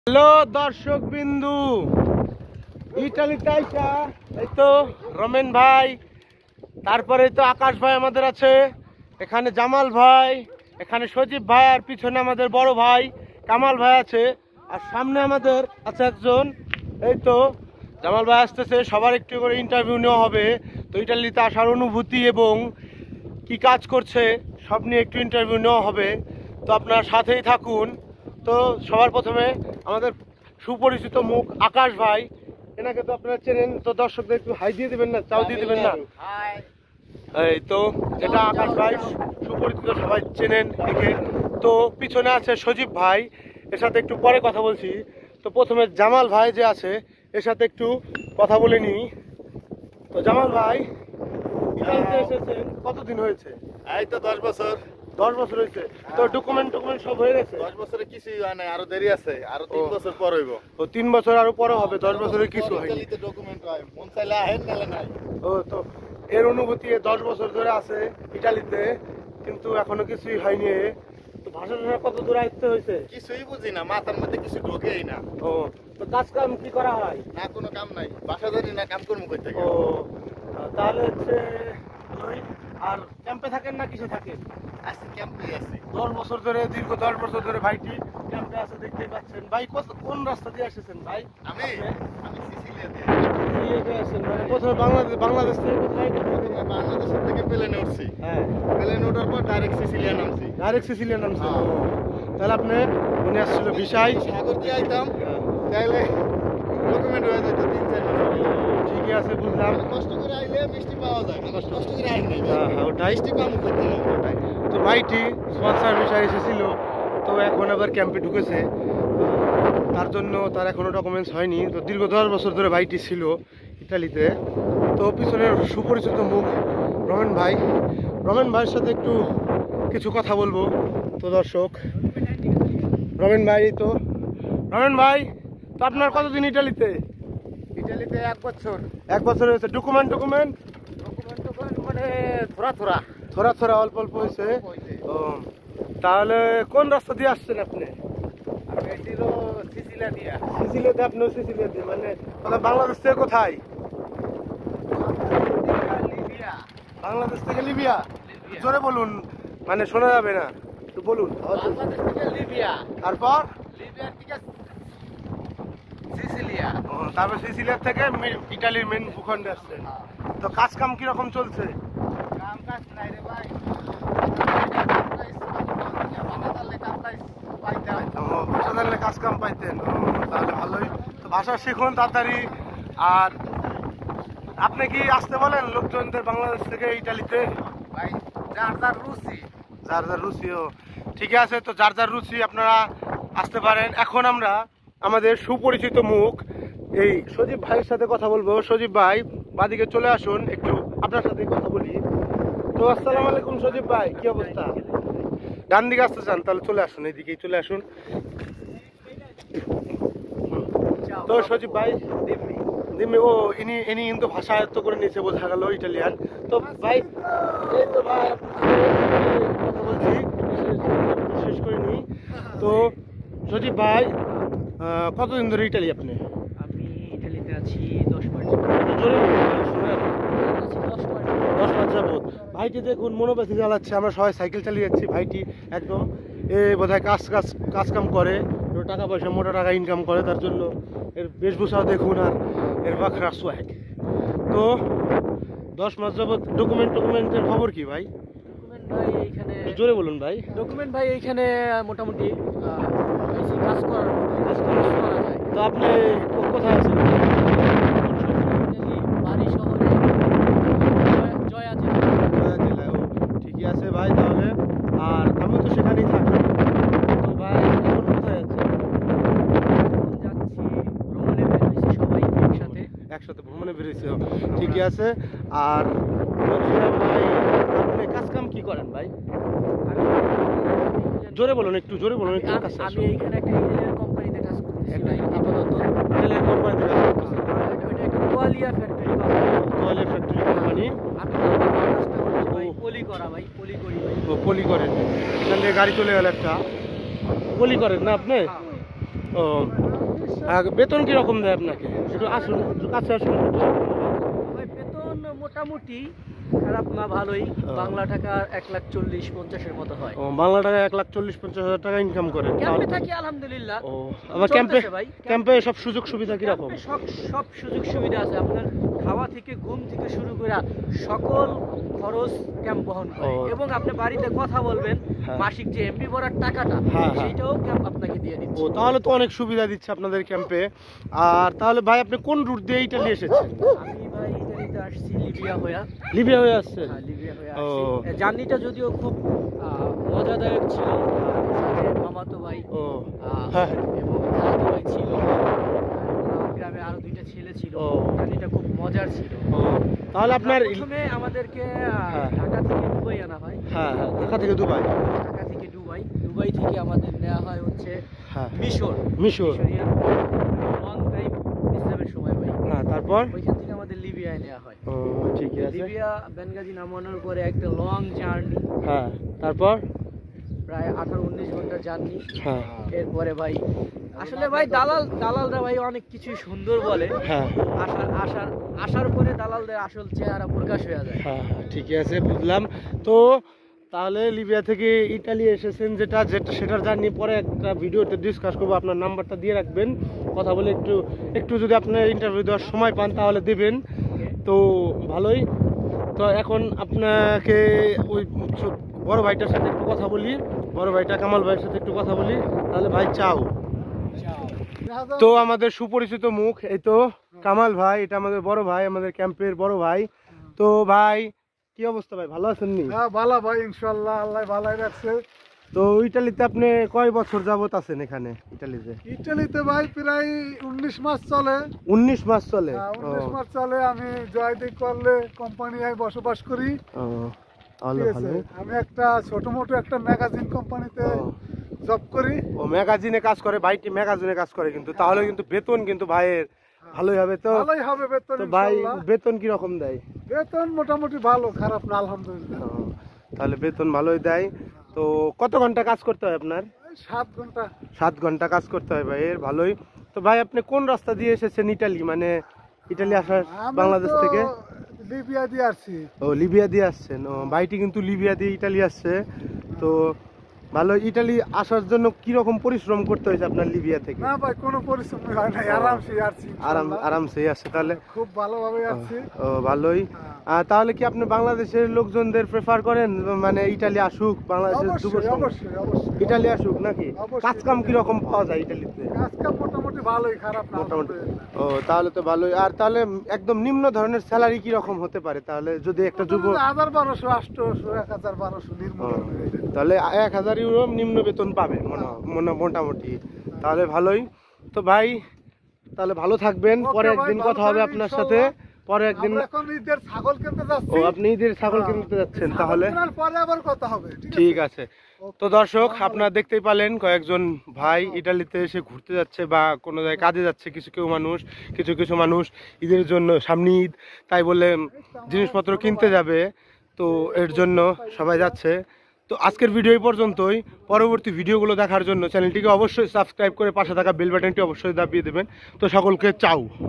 Hello দর্শক বিন্দু, Italy তাইকা এই তো রমেন ভাই, তারপরে তো আকাশ ভাই আমাদের আছে, এখানে জামাল ভাই, এখানে সজীব ভাই, আর পিছনে আমাদের বড় ভাই কামাল ভাই আছে, আর সামনে আমাদের আছে একজন, এই তো জামাল ভাই আসতেছে। সবার একটু করে ইন্টারভিউ নেওয়া হবে। তো ইটালিতে আসার অনুভূতি এবং কি কাজ করছে সব নিয়ে একটু ইন্টারভিউ নেওয়া হবে। তো আপনার সাথেই থাকুন। তো সবার প্রথমে আমাদের সুপরিচিত মুখ আকাশ ভাই, এনাকে তো আপনারা চেনেন। তো দর্শকদের একটু হাই দিয়ে দেবেন না, চাও দিয়ে দেবেন না? এই তো এটা আকাশ ভাই, সুপরিচিত, সবাই চেনেন একে। তো পিছনে আছে সজীব ভাই, এর সাথে একটু পরে কথা বলছি। তো প্রথমে জামাল ভাই যে আছে, এর সাথে একটু কথা বলে নিই। তো জামাল ভাই, ইতালিতে এসেছেন কতদিন হয়েছে? এই তো 10 বছর। 10 বছর হয়েছে। তো ডকুমেন্ট সব হয়ে গেছে? 10 বছরে কিছুই হয় নাই, আরো দেরি আছে, আরো 3 বছর পর হইব। তো 3 বছর আরো পরে হবে, 10 বছরে কিছু হয়নি। ইতালিতে ডকুমেন্ট হয়, মন চাইলে আহেন নালে নাই। ও তো এর অনুভূতি 10 বছর ধরে আছে ইটালিতে, কিন্তু এখনো কিছুই হয়নি। তো ভাষা কত দূর আয়ত্ত হয়েছে? কিছুই বুঝি না, মাথার মধ্যে কিছু ঢোকেই না। ও তো কাজ কাম কি করা হয়? না কোনো কাম নাই, বাসা জানি না কাম করবো কই থেকে। ও তাহলে হচ্ছে ওই, আর ক্যাম্পে থাকেন না কিসে থাকেন? আজকে ক্যাম্পে আছি। 10 বছর ধরে, দীর্ঘ 10 বছর ধরে ভাইটি ক্যাম্পে আছে, দেখতেই পাচ্ছেন। ভাই কোন রাস্তা দিয়ে এসেছেন ভাই? আমি সিসিলিয়াতে। সিলেটে আসেন, মানে প্রথমে বাংলাদেশ থেকে কোথায়? প্রথমে বাংলাদেশের থেকে প্লেনে উঠছি। হ্যাঁ, প্লেনে ওঠার পর ডাইরেক্ট সিসিলিয়া নামছি। ডাইরেক্ট সিসিলিয়া নামছে। হ্যাঁ। তাহলে আপনি মনে আসছিল বিষয় সাগর দিয়ে আইতাম, তাইলে ডকুমেন্ট হয়ে যেত 3-4 বছর। ঠিকই আছে, বুঝলাম। কষ্ট করে আইলে মিষ্টি পাওয়া যায়, কষ্ট করে আইন নাই। হ্যাঁ হ্যাঁ, ওটাই মিষ্টি পাবো করতে হবে। ওটাই। তো ভাইটি স্পন্সর বিষয় এসেছিল, তো এখন আবার ক্যাম্পে ঢুকেছে। তো তার জন্য তার এখনো ডকুমেন্টস হয়নি। তো দীর্ঘ 10 বছর ধরে ভাইটি ছিল ইতালিতে। তো পিছনের সুপরিচিত মুখ রমেন ভাই, রমেন ভাইয়ের সাথে একটু কিছু কথা বলবো। তো দর্শক, রমেন ভাই, তো রমেন ভাই, তো আপনার কতদিন ইটালিতে? ইতালিতে 1 বছর। 1 বছর হয়েছে। ডকুমেন্ট মানে থোড়া থোড়া অল্প অল্প হয়েছে। ও তাহলে কোন রাস্তা দিয়ে আসছেন আপনি? আমি এসেছিল সিসিলিয়া দিয়া। সিসিলিয়াতে? আপনি সিসিলিয়াতে, মানে বাংলাদেশ থেকে কোথায়? লিবিয়া। বাংলাদেশ থেকে লিবিয়া? জোরে বলুন, মানে শোনা যাবে না, তো বলুন। বাংলাদেশ থেকে লিবিয়া, তারপর লিবিয়া থেকে সিসিলিয়া। তারপর সিসিলিয়ার থেকে ইটালির মেন ভূখণ্ডে আসছেন। তো কাজ কাম কিরকম চলছে? কাম কাজ নাই রে ভাই। ভাষা জানলে কাজ কাম পাইতেন? তাহলে ভালোই। তো ভাষা শিখুন তাড়াতাড়ি। আর আপনি কি আসতে বলেন লোকজনদের বাংলাদেশ থেকে ইটালিতে? ভাই যার যার রুচি। যার যার রুচিও ঠিক আছে। তো যার যার রুচি আপনারা আসতে পারেন। এখন আমরা আমাদের সুপরিচিত মুখ এই সজীব ভাইয়ের সাথে কথা বলবো। সজীব ভাই, বাদিকে চলে আসুন, একটু আপনার সাথে কথা বলি। তো আসসালামু আলাইকুম সজীব ভাই, কি অবস্থা? ডান দিকে আসতে চান তাহলে চলে আসুন, এইদিকেই চলে আসুন। তো সজীব ভাই, দিম্মি, ও ইনি কিন্তু ভাষা আয়ত্ত করে নিয়েছে, বোঝা গেল ইটালিয়ান। তো ভাই, এই তো ভাই কথা বলছি, শেষ করে নিই। তো সজীব ভাই, কতদিন ধরে ইটালি আপনি? আমি ইটালিতে আছি 10 মাস। জোরে বলুন ভাই, শোনা যাবে না। আছি 10 মাস। 10 মাস যাবত। ভাইটি দেখুন মনোপ্যাথি চালাচ্ছে, আমরা সবাই সাইকেল চালিয়ে যাচ্ছি। ভাইটি একদম বোধহয় কাজ কাম করে, টাকা পয়সা, মোটা টাকা ইনকাম করে, তার জন্য এর বেশভূষাও দেখুন, আর এর বাখরা সোয়াগ। তো 10 মাস যাবত ডকুমেন্টের খবর কি ভাই? ডকুমেন্ট ভাই এইখানে, জোরে বলুন ভাই। ডকুমেন্ট ভাই এইখানে মোটামুটি বেশি কাজ করার মতো কাজ করা করা যায়। তো আপনি কোথায় আছেন? ইটালি বাড়ি শহরে জয়া জেলা। জেলায়? ও ঠিকই আছে ভাই, তাহলে আর আমিও তো সেখানেই থাকি। তো ভাই এখন কোথায় যাচ্ছেন? যাচ্ছি ভ্রমণে, বেরিয়েছি সবাই একসাথে ভ্রমণে বেরিয়েছে? ঠিকই আছে। আর বলছিলাম ভাই, আপনি কাজ কাম কি করেন ভাই? জোরে বলুন, একটু জোরে বলুন, একটু কাজ। আমি এইখানে একটা ইটালিয়ান কোম্পানিতে কাজ করতেছি ভাই আপাতত। ইটালিয়ান কোম্পানিতে কাজ করতেছেন? ওইটা একটা কোয়ালিয়া ফ্যাক্টরি কোম্পানি। তোয়ালে ফ্যাক্টরি কোম্পানি? আমি কাজটা করছি ভাই, পলি করা ভাই, পলি করি ভাই। ও পলি করেন? এখান থেকে গাড়ি চলে গেল একটা। পলি করেন না আপনি? ও বেতন কিরকম দেয় আপনাকে? একটু আসুন, একটু কাছে আসুন। ভাই বেতন মোটামুটি খারাপ না, ভালোই। ও। বাংলা টাকা 1,40,50,000 মতো হয়। ও বাংলা টাকা 1,40,50,000 টাকা ইনকাম করে। ক্যাম্পে থাকি আলহামদুলিল্লাহ। ও আবার ক্যাম্পে চলতেছে ভাই। ক্যাম্পে সব সুযোগ সুবিধা কিরকম? ক্যাম্পে সব সুযোগ সুবিধা আছে। আপনার খাওয়া থেকে, ঘুম থেকে শুরু করে সকল খরচ ক্যাম্প বহন করে। ও। এবং আপনি বাড়িতে কথা বলবেন, হ্যাঁ। মাসিক যে এমবি ভরার টাকাটা, হ্যাঁ, হ্যাঁ। সেইটাও ক্যাম্প আপনাকে দিয়ে ও দিচ্ছে। তাহলে তো অনেক সুবিধা দিচ্ছে আপনাদের ক্যাম্পে। আর তাহলে ভাই আপনি কোন রুট দিয়ে ইটালি এসেছেন? আমি ভাই ইতালিতে আসছি লিবিয়া হইয়া। লিবিয়া হয়ে আসছেন? হ্যাঁ, লিবিয়া হয়ে ও। আসছি। জার্নিটা যদিও খুব মজাদায়ক ছিল। সাথে মামাতো ভাই ও আহ, হ্যাঁ। এবং খালাতো ভাই ছিল। গ্রামে আরো 2টা ছেলে ছিল। ও। জার্নিটা খুব মজার ছিল। ও তাহলে আপনার প্রথমে আমাদেরকে হ্যাঁ। ঢাকা থেকে দুবাই আনা হয়। হ্যাঁ হ্যাঁ ঢাকা থেকে দুবাই। ঢাকা থেকে দুবাই, দুবাই থেকে আমাদের নেওয়া হয় হচ্ছে হ্যাঁ মিশর। মিশর। মিশরিয়া লং টাইম ইসলামের সময় ভাই। হ্যাঁ তারপর? ওইখান থেকে আমাদের লিবিয়ায় নেওয়া হয়। ও ঠিকই আছে। লিবিয়া বেনগাজি নামানোর পরে একটা লং জার্নি, হ্যাঁ তারপর? প্রায় 18-19 ঘন্টার জার্নি। হ্যাঁ এরপরে ভাই আসলে ভাই দালালরা ভাই অনেক কিছুই সুন্দর বলে। হ্যাঁ আসার পরে দালালদের আসল চেহারা প্রকাশ হয়ে যায়। হ্যাঁ হ্যাঁ ঠিকই আছে, বুঝলাম। তো তাহলে লিবিয়া থেকে ইটালি এসেছেন যেটা সেটার জার্নি পরে একটা ভিডিওতে ডিসকাস করবো। আপনার নাম্বারটা দিয়ে রাখবেন, কথা বলে একটু যদি আপনার ইন্টারভিউ দেওয়ার সময় পান তাহলে দেবেন। তো ভালোই। তো এখন আপনাকে ওই বড় ভাইটার সাথে একটু কথা বলি, বড় ভাইটা কামাল ভাইয়ের সাথে একটু কথা বলি। তাহলে ভাই চাও। তো আমাদের সুপরিচিত মুখ এই তো কামাল ভাই, এটা আমাদের বড় ভাই, আমাদের ক্যাম্পের বড় ভাই। তো ভাই কি অবস্থা ভাই, ভালো আছেন নি? হ্যাঁ ভালো ভাই, ইনশাল্লাহ আল্লাহ ভালাই রাখছে। তো ইটালিতে আপনি কয় বছর যাবত আছেন এখানে ইটালিতে? ইটালিতে ভাই প্রায় 19 মাস চলে। 19 মাস চলে? 19 মাস চলে। আমি জয়দিক করলে কোম্পানিতে বসবাস করি। ও ভালো ঠিক আছে? ভালো। আমি একটা ছোট মোটো একটা ম্যাগাজিন কোম্পানিতে জব করি। ও ম্যাগাজিনে কাজ করে ভাইটি, ম্যাগাজিনে কাজ করে কিন্তু তাহলে কিন্তু বেতন কিন্তু ভাইয়ের ভালোই হবে। তো ভালোই হবে বেতন। তো ভাই ইনশাল্লাহ। বেতন কি রকম দেয়? বেতন মোটামুটি ভালো, খারাপ না আলহামদুলিল্লাহ। ও, তাহলে বেতন ভালোই দেয়। তো কত ঘন্টা কাজ করতে হয় আপনার? 7 ঘন্টা। 7 ঘন্টা কাজ করতে হয় ভাইয়ের, ভালোই। তো ভাই আপনি কোন রাস্তা দিয়ে এসেছেন ইটালি, মানে ইটালি আসার আমি বাংলাদেশ তো থেকে? লিবিয়া দিয়ে আসছি। ও লিবিয়া দিয়ে আসছেন। ও ভাইটি কিন্তু লিবিয়া দিয়ে ইটালি আসছে। তো ভালো। ইটালি আসার জন্য কি রকম পরিশ্রম করতে হয়েছে আপনার লিবিয়া থেকে? না ভাই কোনো পরিশ্রম হয় নাই, আরামসে আসছি ইনশাল্লাহ। আরামসে আসছে তাহলে? খুব ভালোভাবে আসছি। ও ভালোই। তাহলে কি আপনি বাংলাদেশের লোকজনদের প্রেফার করেন, মানে ইটালি আসুক, বাংলাদেশের যুব অবশ্যই সমাজ অবশ্যই অবশ্যই। ইটালি আসুক নাকি? অবশ্যই। কাজ কাম কি রকম পাওয়া যায় ইটালিতে? কাজকাম মোটামুটি ভালোই, খারাপ না মোটামুটি। আলহামদুলিল্লাহ। ও তাহলে তো ভালোই। আর তাহলে একদম নিম্ন ধরনের স্যালারি কি রকম হতে পারে তাহলে, যদি একটা যুব? 1200, 800, 1200 নির্মূল। তাহলে 1000 ইউরো নিম্ন বেতন পাবে মোটামুটি। তাহলে ভালোই। তো ভাই তাহলে ভালো থাকবেন, ওকে পরে ভাই, একদিন ভালো কথা হবে থাকবেন আপনার ইনশাল্লাহ। সাথে, পরে একদিন। আমরা এখন ঈদের ছাগল কিনতে যাচ্ছি। ও আপনি ঈদের ছাগল কিনতে যাচ্ছেন তাহলে? ছাগল কেনার পরে আবার কথা হবে। ঠিক আছে। তো দর্শক আপনারা দেখতেই পালেন কয়েকজন ভাই ইটালিতে এসে ঘুরতে যাচ্ছে বা কোনো জায়গায় কাজে যাচ্ছে। কিছু মানুষ ঈদের জন্য, সামনে ঈদ, তাই বলে জিনিসপত্র কিনতে যাবে। তো এর জন্য সবাই যাচ্ছে। তো আজকের ভিডিও এই পর্যন্তই। পরবর্তী ভিডিওগুলো দেখার জন্য চ্যানেলটিকে অবশ্যই সাবস্ক্রাইব করে পাশে থাকা বেল বাটনটি অবশ্যই দাবিয়ে দেবেন। তো সকলকে চাও।